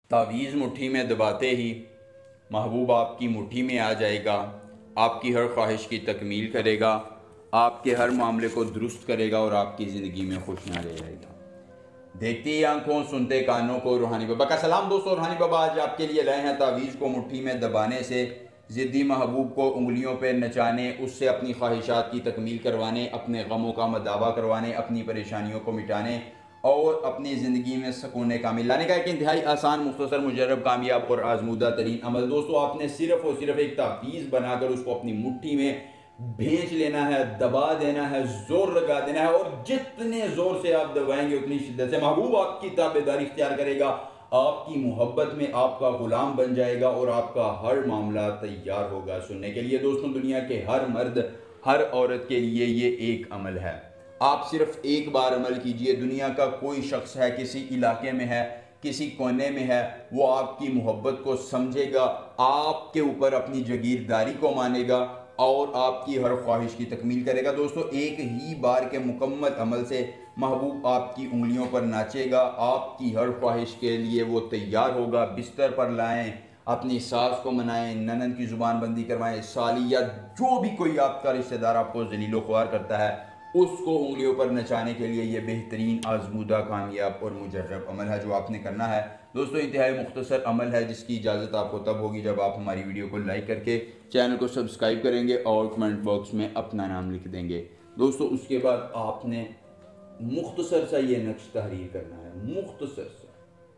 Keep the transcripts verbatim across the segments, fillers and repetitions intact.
तावीज़ मुट्ठी में दबाते ही महबूब आपकी मुट्ठी में आ जाएगा, आपकी हर ख्वाहिश की तकमील करेगा, आपके हर मामले को दुरुस्त करेगा और आपकी ज़िंदगी में खुशियाँ ले आएगा। देखते ही आंखों, सुनते कानों को रूहानी बाबा का सलाम। दोस्तों, रूहानी बाबा आज आपके लिए लाए हैं तावीज़ को मुट्ठी में दबाने से ज़िद्दी महबूब को उंगलियों पर नचाने, उससे अपनी ख्वाहिशात की तकमील करवाने, अपने गमों का मदावा करवाने, अपनी परेशानियों को मिटाने और अपनी ज़िंदगी में सुकून कामिल लाने का एक इंतहाई आसान, मुख्तसर, मुजर्रब, कामयाब और आजमूदा तरीन अमल। दोस्तों, आपने सिर्फ़ और सिर्फ एक तावीज़ बनाकर उसको अपनी मुट्ठी में भेज लेना है, दबा देना है, ज़ोर लगा देना है और जितने ज़ोर से आप दबाएंगे उतनी शिद्दत से महबूब आपकी ताबेदारी इख्तियार करेगा, आपकी मोहब्बत में आपका ग़ुलाम बन जाएगा और आपका हर मामला तैयार होगा सुनने के लिए। दोस्तों, दुनिया के हर मर्द, हर औरत के लिए ये एक अमल है। आप सिर्फ एक बार अमल कीजिए। दुनिया का कोई शख्स है, किसी इलाके में है, किसी कोने में है, वो आपकी मोहब्बत को समझेगा, आपके ऊपर अपनी जागीरदारी को मानेगा और आपकी हर ख्वाहिश की तकमील करेगा। दोस्तों, एक ही बार के मुकम्मल अमल से महबूब आपकी उंगलियों पर नाचेगा, आपकी हर ख्वाहिश के लिए वो तैयार होगा। बिस्तर पर लाएं, अपनी सास को मनाएं, ननद की ज़ुबान बंदी करवाएं, साली या जो भी कोई आपका रिश्तेदार आपको जलीलो ख्वार करता है, उसको उंगलियों पर नचाने के लिए ये बेहतरीन, आजमूदा, कामयाब और मुजर्रब अमल है जो आपने करना है। दोस्तों, इंतहाई मुख्तसर अमल है जिसकी इजाज़त आपको तब होगी जब आप हमारी वीडियो को लाइक करके चैनल को सब्सक्राइब करेंगे और कमेंट बॉक्स में अपना नाम लिख देंगे। दोस्तों, उसके बाद आपने मुख्तसर सा ये नक्श तहरीर करना है, मुख्तसर सा।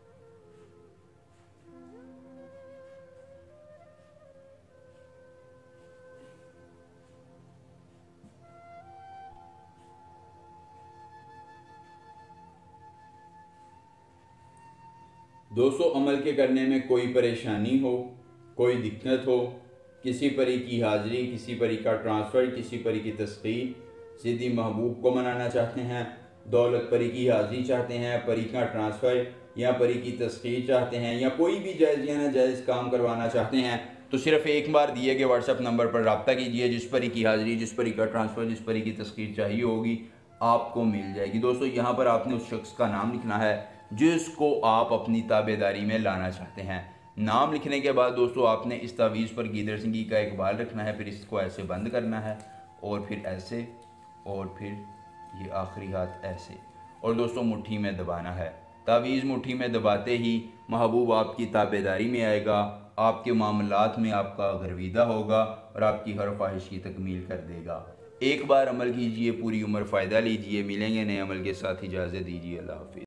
दोस्तों, अमल के करने में कोई परेशानी हो, कोई दिक्कत हो, किसी परी की हाज़िरी, किसी परी का ट्रांसफ़र, किसी परी की तस्खीर, ज़िद्दी महबूब को मनाना चाहते हैं, दौलत परी की हाज़िरी चाहते हैं, परी का ट्रांसफ़र या परी की तस्खीर चाहते हैं, या कोई भी जायज़ या नाजायज़ काम करवाना चाहते हैं, तो सिर्फ़ एक बार दिए गए व्हाट्सएप नंबर पर रब्ता कीजिए। जिस परी की हाज़िरी, जिस परी का ट्रांसफ़र, जिस परी की तस्खीर चाहिए होगी आपको मिल जाएगी। दोस्तों, यहाँ पर आपने उस शख्स का नाम लिखना है जिसको आप अपनी ताबेदारी में लाना चाहते हैं। नाम लिखने के बाद दोस्तों, आपने इस तावीज़ पर गीदड़ सिंगी का एक बाल रखना है, फिर इसको ऐसे बंद करना है और फिर ऐसे और फिर ये आखिरी हाथ ऐसे, और दोस्तों मुट्ठी में दबाना है। तावीज़ मुट्ठी में दबाते ही महबूब आपकी ताबेदारी में आएगा, आपके मामलात में आपका गर्विदा होगा और आपकी हर ख्वाहिश की तकमील कर देगा। एक बार अमल कीजिए, पूरी उम्र फ़ायदा लीजिए। मिलेंगे नए अमल के साथ, इजाज़त दीजिए। अल्लाह हाफ़िज़।